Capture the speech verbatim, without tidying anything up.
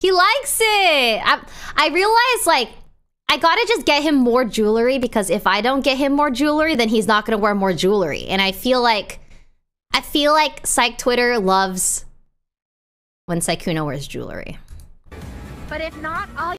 He likes it. I, I realize, like, I gotta just get him more jewelry, because if I don't get him more jewelry, then he's not gonna wear more jewelry. And I feel like, I feel like Syk Twitter loves when Sykkuno wears jewelry. But if not, I'll